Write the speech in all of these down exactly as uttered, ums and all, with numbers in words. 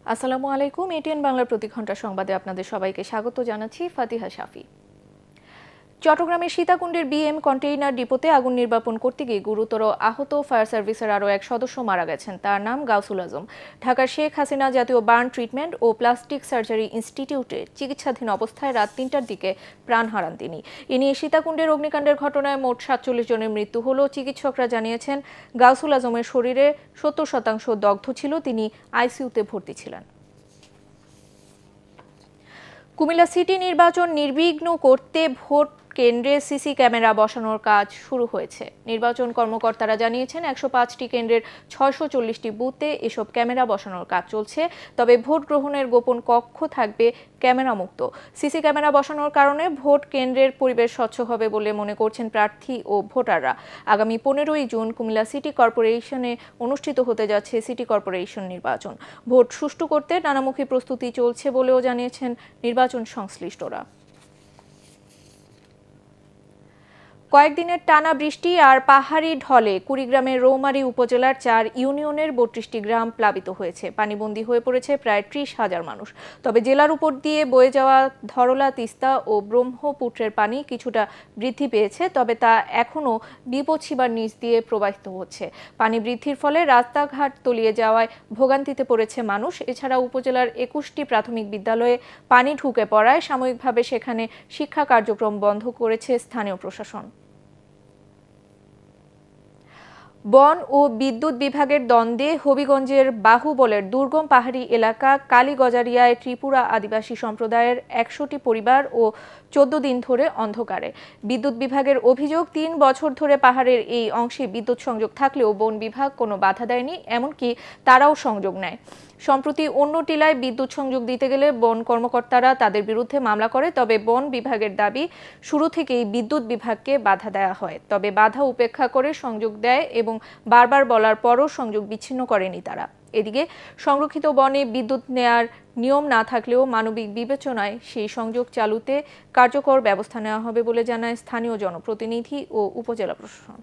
আসসালামু আলাইকুম। এটিএন বাংলার প্রতি ঘন্টা সংবাদে আপনাদের সবাইকে স্বাগত জানাচ্ছি ফাতিহা শাফি। চট্টগ্রামের সীতাকুণ্ডের বিএম কন্টেইনার ডিপোতে আগুন নির্বাপন করতে গিয়ে গুরুতর আহত ফায়ার সার্ভিসের আরও এক সদস্য মারা গেছেন। তার নাম গাউসুল আজম। ঢাকার শেখ হাসিনা জাতীয় বার্ন ট্রিটমেন্ট ও প্লাস্টিক সার্জারি ইনস্টিটিউটে চিকিৎসাধীন অবস্থায় রাত তিনটার দিকে প্রাণ হারান তিনি। এ নিয়ে সীতাকুণ্ডের অগ্নিকাণ্ডের ঘটনায় মোট সাতচল্লিশ জনের মৃত্যু হল। চিকিৎসকরা জানিয়েছেন, গাউসুল আজমের শরীরে সত্তর শতাংশ দগ্ধ ছিল। তিনি আইসিইউতে ভর্তি ছিলেন। কুমিল্লা সিটি নির্বাচন নির্বিঘ্ন করতে ভোট কেন্দ্রে সিসি ক্যামেরা বসানোর কাজ শুরু হয়েছে। নির্বাচন কর্মকর্তারা জানিয়েছেন, একশো পাঁচটি কেন্দ্রের ছয়শো চল্লিশটি বুথে এসব ক্যামেরা বসানোর কাজ চলছে। তবে ভোট গ্রহণের গোপন কক্ষ থাকবে ক্যামেরা মুক্ত। সিসি ক্যামেরা বসানোর কারণে ভোট কেন্দ্রের পরিবেশ স্বচ্ছ হবে বলে মনে করছেন প্রার্থী ও ভোটাররা। আগামী পনেরোই জুন কুমিল্লা সিটি কর্পোরেশনে অনুষ্ঠিত হতে যাচ্ছে সিটি কর্পোরেশন নির্বাচন। ভোট সুষ্ঠু করতে নানামুখী প্রস্তুতি চলছে বলেও জানিয়েছেন নির্বাচন সংশ্লিষ্টরা। কয়েকদিনের টানা বৃষ্টি আর পাহাড়ি ঢলে কুড়িগ্রামের রৌমারী উপজেলার চার ইউনিয়নের বত্রিশটি গ্রাম প্লাবিত হয়েছে। পানিবন্দী হয়ে পড়েছে প্রায় ত্রিশ হাজার মানুষ। তবে জেলার উপর দিয়ে বয়ে যাওয়া ধরলা, তিস্তা ও ব্রহ্মপুত্রের পানি কিছুটা বৃদ্ধি পেয়েছে, তবে তা এখনও বিপদসীমার নিচ দিয়ে প্রবাহিত হচ্ছে। পানি বৃদ্ধির ফলে রাস্তাঘাট তলিয়ে যাওয়ায় ভোগান্তিতে পড়েছে মানুষ। এছাড়া উপজেলার একুশটি প্রাথমিক বিদ্যালয়ে পানি ঢুকে পড়ায় সাময়িকভাবে সেখানে শিক্ষা কার্যক্রম বন্ধ করেছে স্থানীয় প্রশাসন। বন ও বিদ্যুৎ বিভাগের দ্বন্দ্বে হবিগঞ্জের বাহুবলের দুর্গম পাহাড়ি এলাকা কালীগজারিয়ায় ত্রিপুরা আদিবাসী সম্প্রদায়ের একশোটি পরিবার ও চোদ্দ দিন ধরে অন্ধকারে। বিদ্যুৎ বিভাগের অভিযোগ, তিন বছর ধরে পাহাড়ের এই অংশে বিদ্যুৎ সংযোগ থাকলেও বন বিভাগ কোনো বাধা দেয়নি, এমনকি তারাও সংযোগ নেয়। সম্প্রতি অন্য টিলায় বিদ্যুৎ সংযোগ দিতে গেলে বন কর্মকর্তারা তাদের বিরুদ্ধে মামলা করে। তবে বন বিভাগের দাবি, শুরু থেকেই বিদ্যুৎ বিভাগকে বাধা দেওয়া হয়, তবে বাধা উপেক্ষা করে সংযোগ দেয় এবং বারবার বলার পরও সংযোগ বিচ্ছিন্ন করেনি তারা। এদিকে সংরক্ষিত বনে বিদ্যুৎ নেয়ার নিয়ম না থাকলেও মানবিক বিবেচনায় সেই সংযোগ চালুতে কার্যকর ব্যবস্থা নেওয়া হবে বলে জানায় স্থানীয় জনপ্রতিনিধি ও উপজেলা প্রশাসন।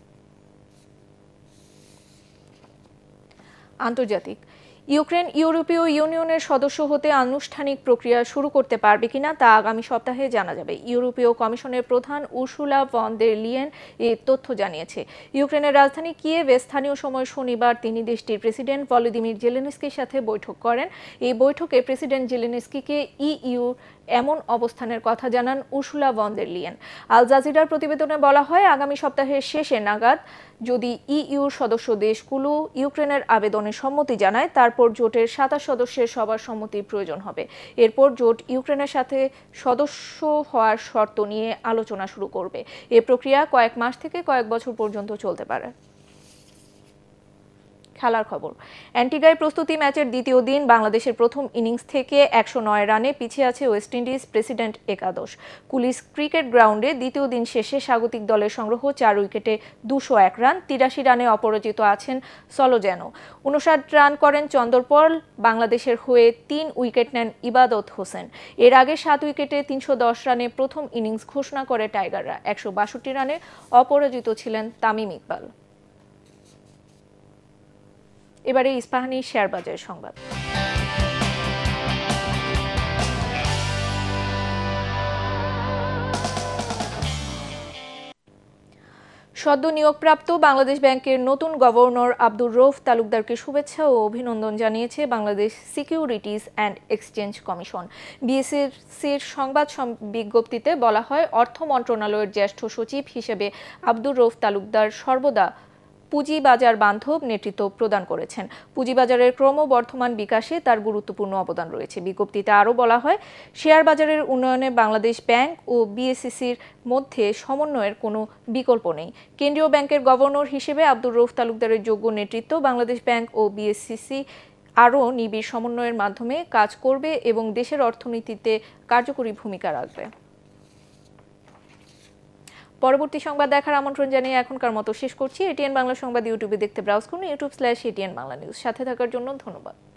আন্তর্জাতিক। ইউক্রেন ইউরোপীয় ইউনিয়নের সদস্য হতে আনুষ্ঠানিক প্রক্রিয়া শুরু করতে পারবে কিনা তা আগামী সপ্তাহে জানা যাবে। ইউরোপীয় কমিশনের প্রধান উর্সুলা ভন দের লিয়েন এই তথ্য জানিয়েছে। ইউক্রেনের রাজধানী কিয়েভে স্থানীয় সময় শনিবার তিনি দেশটির প্রেসিডেন্ট ভলোদিমির জেলেনস্কির সাথে বৈঠক করেন। এই বৈঠকে প্রেসিডেন্ট জেলেনস্কিকে ইইউ এমন অবস্থানের কথা জানান Ursula von der Leyen. Al জাজিরার প্রতিবেদনে বলা হয়, আগামী সপ্তাহের শেষে নাগাদ যদি ইইউর সদস্য দেশগুলো ইউক্রেনের আবেদনে সম্মতি জানায়, তারপর জোটের সাতাশ সদস্যের সবার সম্মতির প্রয়োজন হবে। এরপর জোট ইউক্রেনের সাথে সদস্য হওয়ার শর্ত নিয়ে আলোচনা শুরু করবে। এ প্রক্রিয়া কয়েক মাস থেকে কয়েক বছর পর্যন্ত চলতে পারে। খেলার খবর। অ্যান্টিগায় প্রস্তুতি ম্যাচের দ্বিতীয় দিন বাংলাদেশের প্রথম ইনিংস থেকে একশো নয় রানে পিছিয়ে আছে ওয়েস্ট ইন্ডিজ প্রেসিডেন্ট একাদশ। কুলিস ক্রিকেট গ্রাউন্ডে দ্বিতীয় দিন শেষে স্বাগতিক দলের সংগ্রহ চার উইকেটে দুশো এক রান। তিরাশি রানে অপরাজিত আছেন সলোজ্যানো। উনষাট রান করেন চন্দরপল। বাংলাদেশের হয়ে তিন উইকেট নেন ইবাদত হোসেন। এর আগে সাত উইকেটে তিনশো দশ রানে প্রথম ইনিংস ঘোষণা করে টাইগাররা। একশো বাষট্টি রানে অপরাজিত ছিলেন তামিম ইকবাল। এবারে ইস্পাহানি শেয়ার বাজারের সংবাদ। সদ্য নিয়োগপ্রাপ্ত বাংলাদেশ ব্যাংকের নতুন গভর্নর আব্দুর রউফ তালুকদারকে শুভেচ্ছা ও অভিনন্দন জানিয়েছে Bangladesh Securities and Exchange Commission. বিএসইসির সংবাদ বিজ্ঞপ্তিতে বলা হয়, অর্থ মন্ত্রণালয়ের জ্যেষ্ঠ সচিব হিসেবে আব্দুর রউফ তালুকদার সর্বদা পুঁজিবাজার বান্ধব নেতৃত্ব প্রদান করেছেন। পুঁজিবাজারের ক্রমবর্ধমান বিকাশে তার গুরুত্বপূর্ণ অবদান রয়েছে। বিজ্ঞপ্তিতে আরও বলা হয়, শেয়ার বাজারের উন্নয়নে বাংলাদেশ ব্যাংক ও বিএসইসির মধ্যে সমন্বয়ের কোনো বিকল্প নেই। কেন্দ্রীয় ব্যাংকের গভর্নর হিসেবে আব্দুর রউফ তালুকদারের যোগ্য নেতৃত্ব বাংলাদেশ ব্যাংক ও বিএসইসি আরও নিবিড় সমন্বয়ের মাধ্যমে কাজ করবে এবং দেশের অর্থনীতিতে কার্যকরী ভূমিকা রাখবে। পরবর্তী সংবাদ দেখার আমন্ত্রণ জানিয়ে এখনকার মতো শেষ করছি। এটিএন বাংলা সংবাদ ইউটিউবে দেখতে ব্রাউজ করুন YouTube slash ATN Bangla news. সাথে থাকার জন্য ধন্যবাদ।